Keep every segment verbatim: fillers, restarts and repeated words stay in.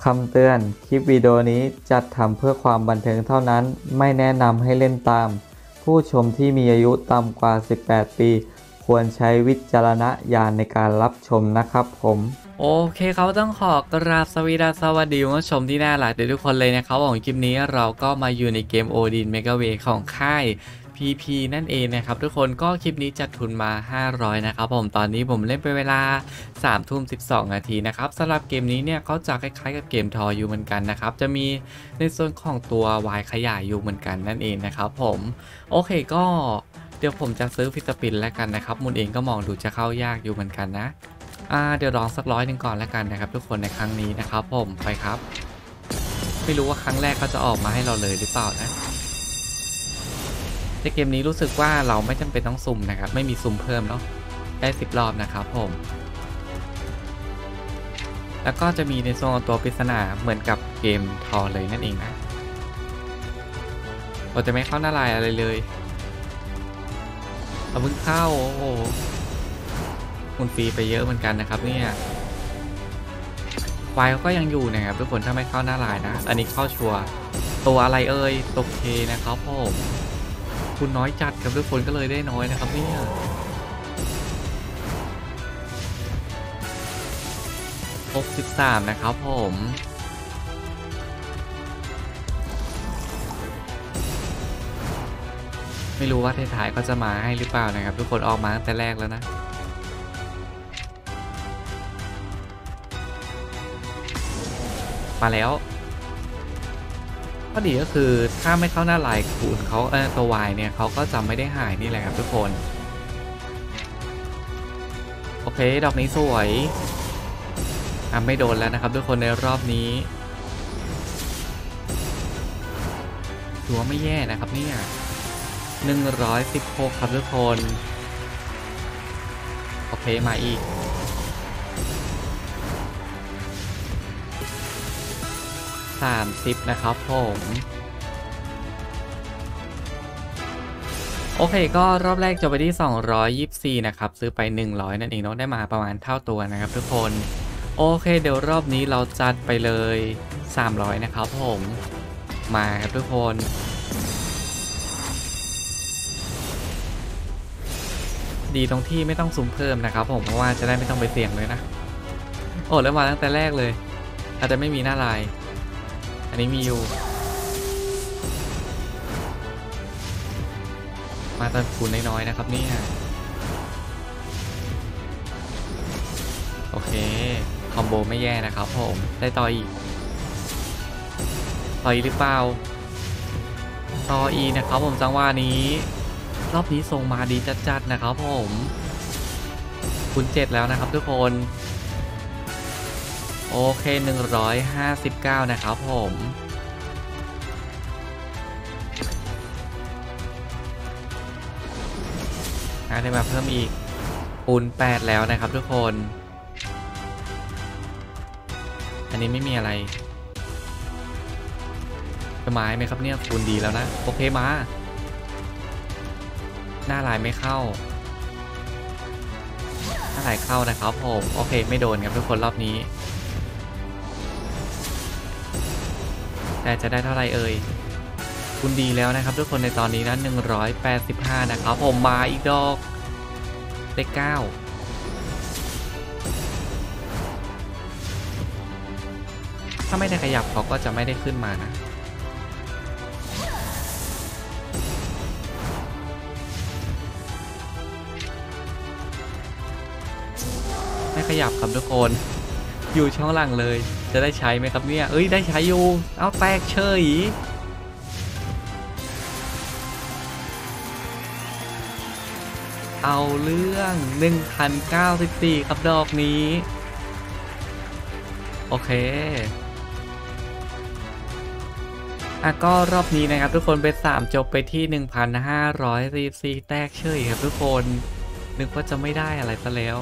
คำเตือนคลิปวิดีโอนี้จัดทำเพื่อความบันเทิงเท่านั้นไม่แนะนำให้เล่นตามผู้ชมที่มีอายุต่ำกว่าสิบแปดปีควรใช้วิจารณญาณในการรับชมนะครับผมโอเคเขาต้องขอกราบสวีดัสสวัสดีคุณผู้ชมที่น่ารักทุกคนเลยนะครับของคลิปนี้เราก็มาอยู่ในเกมโอดินเมกาเวของค่าย พี พี นั่นเองนะครับทุกคนก็คลิปนี้จัดทุนมาห้าร้อยนะครับผมตอนนี้ผมเล่นไปเวลาสามทุ่มสิบสองนาทีนะครับสำหรับเกมนี้เนี่ยเขาจะคล้ายๆกับเกมทออยู่เหมือนกันนะครับจะมีในส่วนของตัววายขยายอยู่เหมือนกันนั่นเองนะครับผมโอเคก็เดี๋ยวผมจะซื้อฟิสปินแล้วกันนะครับมุนเองก็มองดูจะเข้ายากอยู่เหมือนกันนะอ่าเดี๋ยวลองสักร้อยหนึ่งก่อนแล้วกันนะครับทุกคนในครั้งนี้นะครับผมไปครับไม่รู้ว่าครั้งแรกก็จะออกมาให้เราเลยหรือเปล่านะในเกมนี้รู้สึกว่าเราไม่จำเป็นต้องสุ่มนะครับไม่มีสุ่มเพิ่มเนาะได้สิบรอบนะครับผมแล้วก็จะมีในโซนตัวปริศนาเหมือนกับเกมทอเลยนั่นเองนะเราจะไม่เข้าหน้าลายอะไรเลยเราเพิ่งเข้าโอ้โหคุณฟรีไปเยอะเหมือนกันนะครับเนี่ยไฟเขาก็ยังอยู่นะครับทุกคนถ้าไม่เข้าหน้าลายนะอันนี้เข้าชัวร์ตัวอะไรเอ่ยตกเคนะครับผมคุณน้อยจัดครับทุกคนก็เลยได้น้อยนะครับเนี่ยหกสิบสามนะครับผมไม่รู้ว่าท้ายๆก็จะมาให้หรือเปล่านะครับทุกคนออกมาตั้งแต่แรกแล้วนะมาแล้วข้อดีก็คือถ้าไม่เข้าหน้าลายคูณเขาเออตัววายเนี่ยเขาก็จะไม่ได้หายนี่แหละครับทุกคนโอเคดอกนี้สวยอ่ะไม่โดนแล้วนะครับทุกคนในรอบนี้ถือว่าไม่แย่นะครับเนี่ยหนึ่งร้อยสิบหกครับทุกคนโอเคมาอีกสามสิบนะครับผมโอเคก็รอบแรกจบไปที่สองร้อยยี่สิบสี่นะครับซื้อไปหนึ่งร้อยนั่นเองเนาะได้มาประมาณเท่าตัวนะครับทุกคนโอเคเดี๋ยวรอบนี้เราจัดไปเลยสามร้อยนะครับผมมาครับทุกคนดีตรงที่ไม่ต้องซูมเพิ่มนะครับผมเพราะว่าจะได้ไม่ต้องไปเสี่ยงเลยนะโอ้แล้วมาตั้งแต่แรกเลยอาจจะไม่มีหน้าลายอันนี้มีอยู่มาตอนคูณน้อยๆนะครับนี่โอเคคอมโบไม่แย่นะครับผมได้ต่ออีกต่ออีกหรือเปล่าต่ออีกนะครับผมจังหวะนี้รอบนี้ส่งมาดีจัดๆนะครับผมคูณเจ็ดแล้วนะครับทุกคนโอเคหนึ่งร้อยห้าสิบเก้านะครับผมได้มาเพิ่มอีกคูณแปดแล้วนะครับทุกคนอันนี้ไม่มีอะไรจะไม้ไหมครับเนี่ยคูณดีแล้วนะโอเคมาหน้าลายไม่เข้าหน้าลายเข้านะครับผมโอเคไม่โดนครับทุกคนรอบนี้แต่จะได้เท่าไรเอ่ยคุณดีแล้วนะครับทุกคนในตอนนี้นะหนึ่งร้อยแปดสิบห้านะครับผมมาอีกดอกเลขเก้าถ้าไม่ได้ขยับเขาก็จะไม่ได้ขึ้นมานะไม่ขยับครับทุกคนอยู่ช่องหลังเลยจะได้ใช้ไหมครับเนี่ยเอ้ยได้ใช้อยู่เอาแตกเฉยเอาเรื่อง หนึ่งพันเก้าสิบสี่ ครับดอกนี้โอเคอ่ะก็รอบนี้นะครับทุกคนเป็นสามจบไปที่ หนึ่งพันห้าร้อยสี่สิบสี่ แตกเฉยครับทุกคนนึกว่าจะไม่ได้อะไรซะแล้ว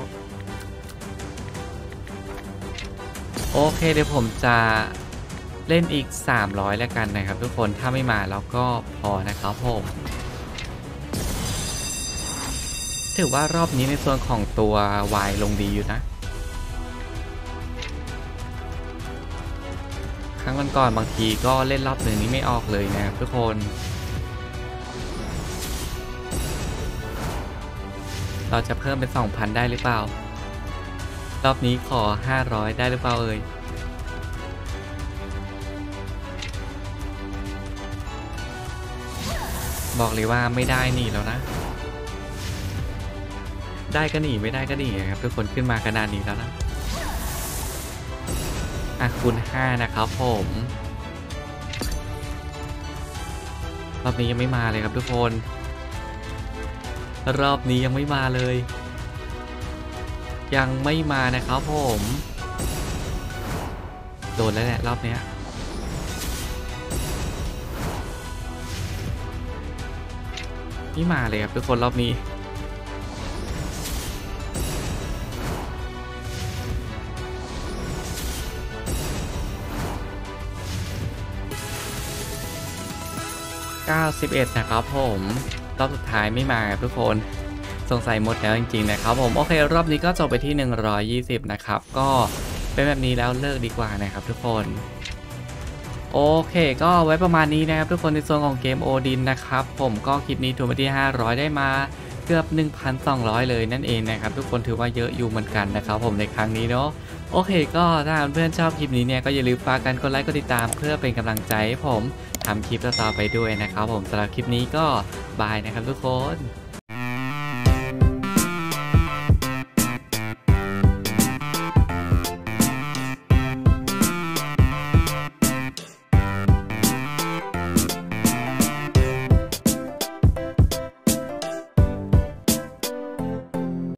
โอเคเดี๋ยวผมจะเล่นอีกสามร้อยแล้วกันนะครับทุกคนถ้าไม่มาเราก็พอนะครับผมถือว่ารอบนี้ในส่วนของตัว วาย ลงดีอยู่นะครั้งก่อนๆบางทีก็เล่นรอบหนึ่งนี้ไม่ออกเลยนะครับทุกคนเราจะเพิ่มเป็น สองพัน ได้หรือเปล่ารอบนี้ขอห้าร้อยได้หรือเปล่าเอ่ยบอกเลยว่าไม่ได้หนีแล้วนะได้ก็หนีไม่ได้ก็หนีครับทุกคนขึ้นมาขนาดนี้แล้วนะอ่ะคูณห้านะครับผมรอบนี้ยังไม่มาเลยครับทุกคนรอบนี้ยังไม่มาเลยยังไม่มานะครับผมโดนแล้วแหละรอบเนี้ยไม่มาเลยครับทุกคนรอบนี้เก้าสิบเอ็ดนะครับผมรอบสุดท้ายไม่มาครับทุกคนสงสัยหมดแล้วจริงๆนะครับผมโอเครอบนี้ก็จบไปที่หนึ่งร้อยยี่สิบนะครับก็เป็นแบบนี้แล้วเลิกดีกว่านะครับทุกคนโอเคก็ไว้ประมาณนี้นะครับทุกคนในส่วนของเกมโอดินนะครับผมก็คลิปนี้ถูกมาที่ห้าร้อยได้มาเกือบ หนึ่งพันสองร้อย เลยนั่นเองนะครับทุกคนถือว่าเยอะอยู่เหมือนกันนะครับผมในครั้งนี้เนาะโอเคก็ถ้าเพื่อนชอบคลิปนี้เนี่ยก็อย่าลืมฝากกันกดไลค์กดติดตามเพื่อเป็นกำลังใจให้ผมทำคลิปต่อๆไปด้วยนะครับผมสำหรับคลิปนี้ก็บายนะครับทุกคน